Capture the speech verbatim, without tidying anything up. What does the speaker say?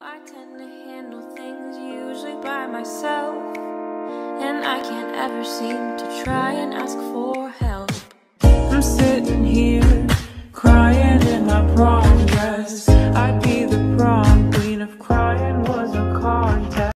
I tend to handle things usually by myself, and I can't ever seem to try and ask for help. I'm sitting here crying in my prom dress. I